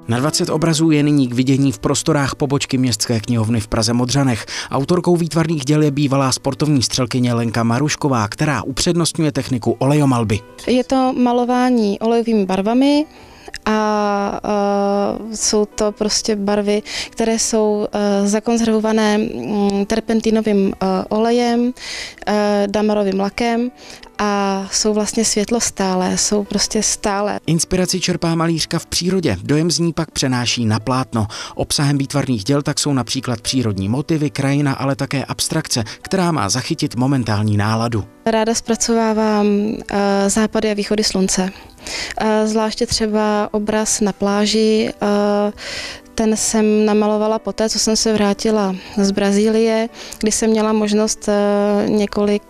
Na 20 obrazů je nyní k vidění v prostorách pobočky Městské knihovny v Praze Modřanech. Autorkou výtvarných děl je bývalá sportovní střelkyně Lenka Marušková, která upřednostňuje techniku olejomalby. Je to malování olejovými barvami a jsou to prostě barvy, které jsou zakonzervované terpentinovým olejem, damarovým lakem a jsou vlastně světlostálé, jsou prostě stálé. Inspiraci čerpá malířka v přírodě, dojem z ní pak přenáší na plátno. Obsahem výtvarných děl tak jsou například přírodní motivy, krajina, ale také abstrakce, která má zachytit momentální náladu. Ráda zpracovávám západy a východy slunce. Zvláště třeba obraz na pláži, ten jsem namalovala poté, co jsem se vrátila z Brazílie, kdy jsem měla možnost několik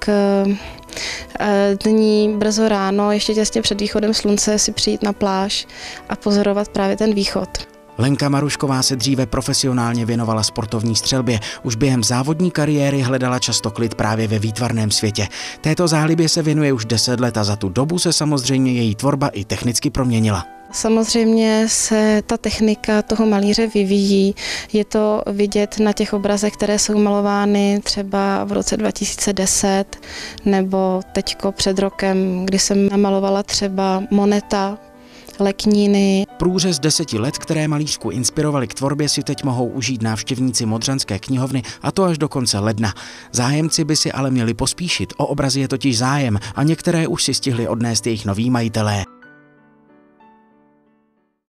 dní brzo ráno, ještě těsně před východem slunce, si přijít na pláž a pozorovat právě ten východ. Lenka Marušková se dříve profesionálně věnovala sportovní střelbě. Už během závodní kariéry hledala často klid právě ve výtvarném světě. Této zálibě se věnuje už 10 let a za tu dobu se samozřejmě její tvorba i technicky proměnila. Samozřejmě se ta technika toho malíře vyvíjí. Je to vidět na těch obrazech, které jsou malovány třeba v roce 2010 nebo teďko před rokem, kdy jsem namalovala třeba Moneta, lekníny. Průřez 10 let, které malířku inspirovaly k tvorbě, si teď mohou užít návštěvníci Modřanské knihovny, a to až do konce ledna. Zájemci by si ale měli pospíšit, o obrazy je totiž zájem a některé už si stihli odnést jejich noví majitelé.